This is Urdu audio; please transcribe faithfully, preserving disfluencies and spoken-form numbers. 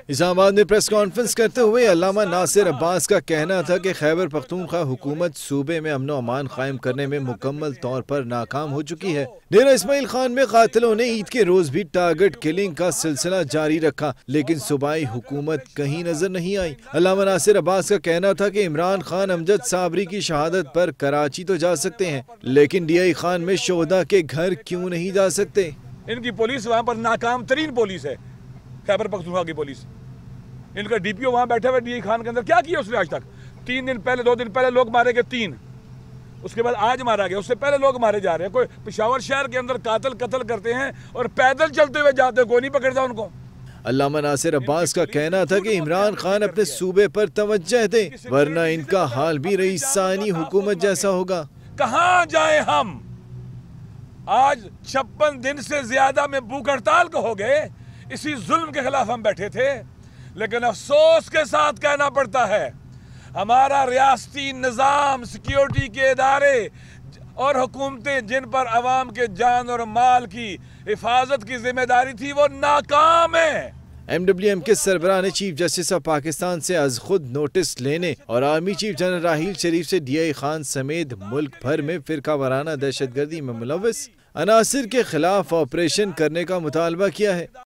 اسلام آباد میں پریس کانفرنس کرتے ہوئے علامہ ناصر عباس کا کہنا تھا کہ خیبر پختونخوا حکومت صوبے میں امن و امان قائم کرنے میں مکمل طور پر ناکام ہو چکی ہے۔ ڈیرہ اسماعیل خان میں قاتلوں نے عید کے روز بھی ٹارگٹ کلنگ کا سلسلہ جاری رکھا، لیکن صوبائی حکومت کہیں نظر نہیں آئی۔ علامہ ناصر عباس کا کہنا تھا کہ عمران خان امجد صابری کی شہادت پر کراچی تو جا سکتے ہیں، لیکن ڈی آئی خان میں شہداء کے گھر کیوں نہیں جا سکتے؟ ان کی پولیس وہاں پر ناکام ترین پولیس ہے، خیبر پختونخوا کی پولیس۔ ان کا ڈی پی او وہاں بیٹھے ہوئے ڈی آئی خان کے اندر کیا کیا اس نے آج تک؟ تین دن پہلے دو دن پہلے لوگ مارے گئے، تین، اس کے بعد آج مارا گیا، اس سے پہلے لوگ مارے جا رہے ہیں۔ کوئی پشاور شہر کے اندر قاتل قتل کرتے ہیں اور پیدل چلتے ہوئے جاتے ہیں، کوئی نہیں پکڑتا ان کو۔ علامہ ناصر عباس کا کہنا تھا کہ عمران خان اپنے صوبے پر توجہ دیں، ورنہ ان کا حال بھی رئیس ثانی حکومت جیسا ہوگا۔ کہاں جائیں ہم؟ آج چھپن دن سے زیادہ میں بھوک ہڑتال کو ہو گئے، اسی ظلم کے خلاف ہم بیٹھے تھے، لیکن افسوس کے ساتھ کہنا پڑتا ہے ہمارا ریاستی نظام، سیکیورٹی کے ادارے اور حکومتیں جن پر عوام کے جان اور مال کی حفاظت کی ذمہ داری تھی، وہ ناکام ہیں۔ ایم ڈبلیو ایم کے سربراہ نے چیف جسٹس آف پاکستان سے از خود نوٹس لینے اور army chief general Raheel Sharif سے ڈی آئی خان سمیت ملک بھر میں فرقہ وارانہ دہشت گردی میں ملوث عناصر کے خلاف آپریشن کرنے کا مطالبہ کیا ہے۔